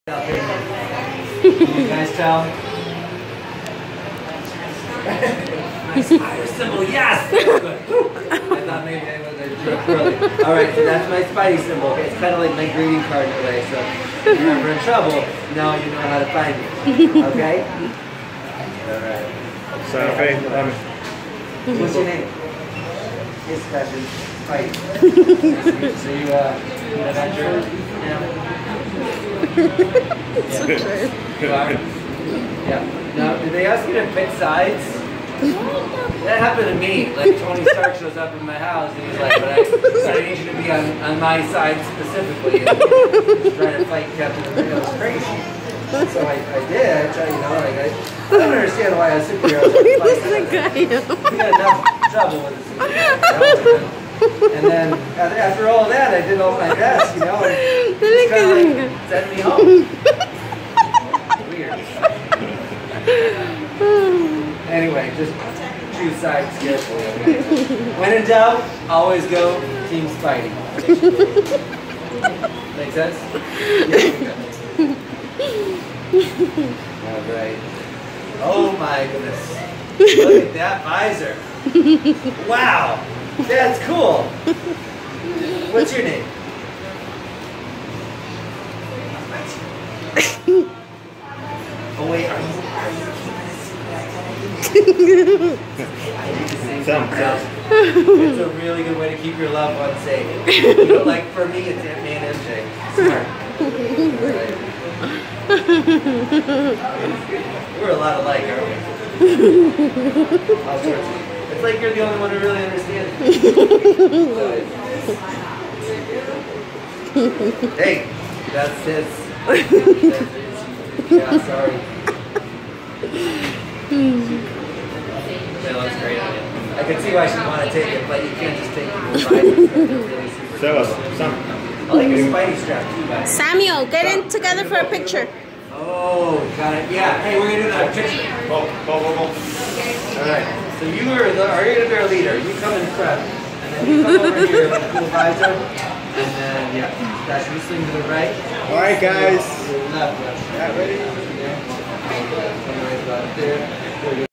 Can you guys tell? My spider symbol, yes! Good. I thought maybe I was a jerk earlier. Alright, so that's my Spidey symbol. It's kind of like my greeting card in a way, so if you're ever in trouble, now you know how to find me. Okay? Alright. So, what's your name? His cousin, Spidey. So you, an adventurer? Yeah. So true. You are? Yeah. Now, did they ask you to pick sides? That happened to me. Like, Tony Stark shows up in my house and he's like, but I need you to be on my side specifically. And trying to fight Captain America. It was crazy. So I did. You know, like, I don't understand why a superhero is fight. We got enough trouble with the superhero. And then after all that, I did all my best, you know, and it's kind of like sending me home. Weird. Anyway, just choose sides carefully. Okay? When in doubt, always go Team Spidey. Make sense? Yeah. All right. Oh my goodness. Look at that visor. Wow. That's cool. What's your name? Oh wait, are you keeping it secret? It's a really good way to keep your loved ones safe. You know, like for me, it's Aunt May and MJ. Smart. Right. We're a lot alike, aren't we? All sorts of. It's like you're the only one who really understands. Hey, that's his. Yeah, sorry. That looks great on you. I can see why she'd want to take it, but you can't just take people's spiders. Really super. Show us some. I like your Spidey strap too, guys. Samuel, get in together for a picture. Oh, got it. Yeah. Hey, we're gonna do another picture. All right. So you are the leader. You come in front, and then you come over here with a cool visor, and then yeah, that's you swing to the right. All right, guys. Left. Yeah, ready? Yeah. Right about there.